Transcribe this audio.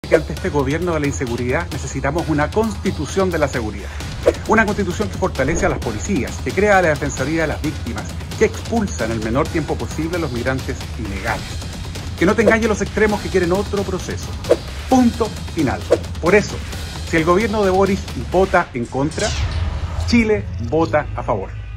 que ante este gobierno de la inseguridad necesitamos una constitución de la seguridad. Una constitución que fortalece a las policías, que crea la defensoría de las víctimas, que expulsa en el menor tiempo posible a los migrantes ilegales. Que no te engañen los extremos que quieren otro proceso. Punto final. Por eso, si el gobierno de Boric vota en contra, Chile vota a favor.